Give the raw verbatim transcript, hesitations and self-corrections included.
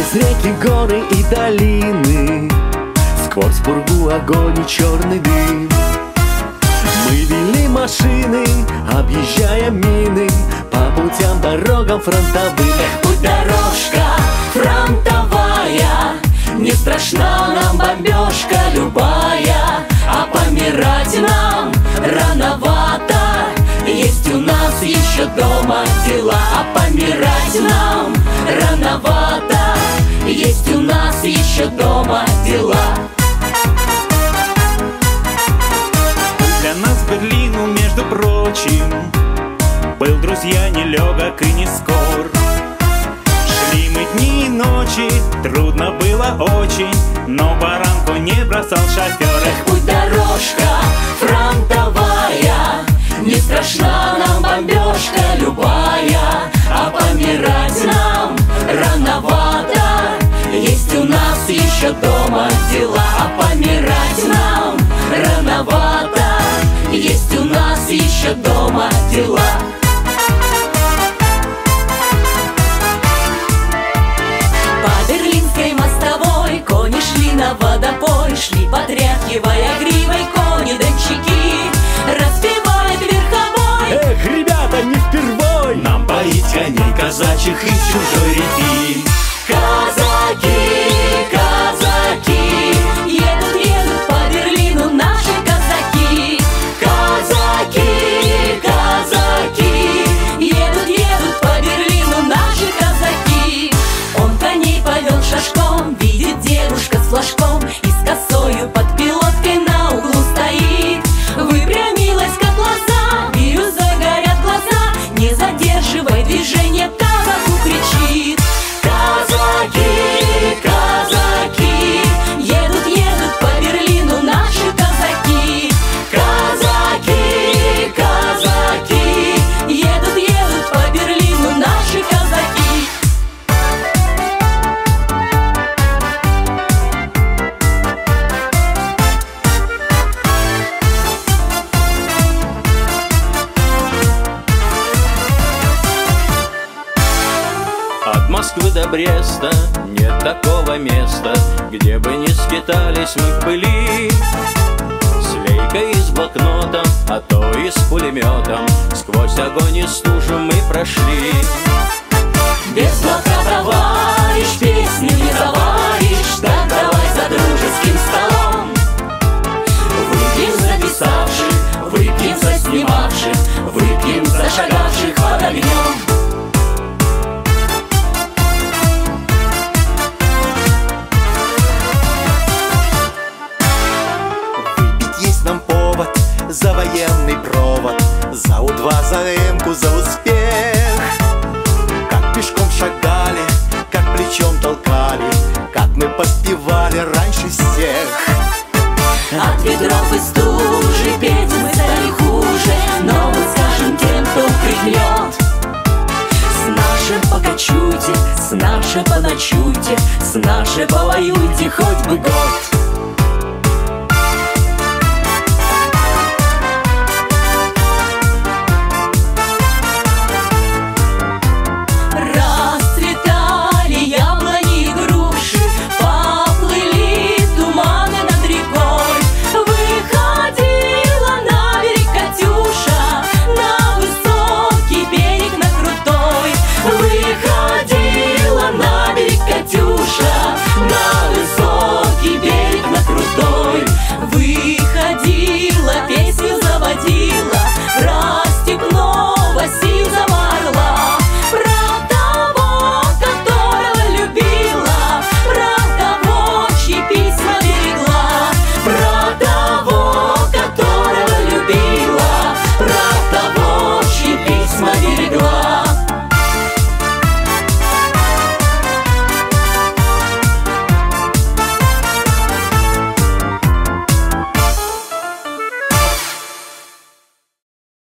Через реки, горы и долины, сквозь пургу, огонь и черный дым. Мы вели машины, объезжая мины, по путям, дорогам фронтовым. Эх, путь дорожка фронтовая, не страшна нам бомбежка любая, а помирать нам рановато. Есть у нас еще дома дела, а помирать нам рановато. Есть у нас еще дома дела. Для нас к Берлину, между прочим, был, друзья, нелегок и не скор. Шли мы дни и ночи, трудно было очень, но баранку не бросал шофер. Эх, путь дорожка фронтовая, не страшна нам бомбежка любая, а помирать нам рановато. Есть у нас еще дома дела, а помирать нам рановато. Есть у нас еще дома дела. По Берлинской мостовой кони шли на водопой, шли, потряхивая гривой кони-дончаки, распевает верховой. Эх, ребята, не впервой Нам поить коней казачьих из чужой реки. Казаки, казаки, едут, едут по Берлину наши казаки. Казаки, казаки, едут, едут по Берлину наши казаки. Он коней повел шашком, видит девушка с флажком и с косою под пилоткой на углу стоит. Выпрямилась, как лоза, бирюзой горят глаза, не задерживай движение, казаку кричит. Казаки, казаки, едут, едут по Берлину наши казаки. Казаки, казаки, едут, едут по Берлину наши казаки. От Москвы до Бреста нет такого места, где бы не скитались мы в пыли. С лейкой и с блокнотом, а то и с пулеметом, сквозь огонь и стужу мы прошли. Без блока, товарищ, песню не заваришь, так давай за дружеским столом. Выпьем за писавших, выпьем за снимавших, выпьем за шагавших под огнем. За военный провод, за У два, за Эмку, за успех. Как пешком шагали, как плечом толкали, как мы подпевали раньше всех. От ветров и стужи петь мы стали хуже, но мы скажем тем, кто пригнет. С нашим покачуйте, с нашим поночуйте, с нашим повоюйте хоть бы год.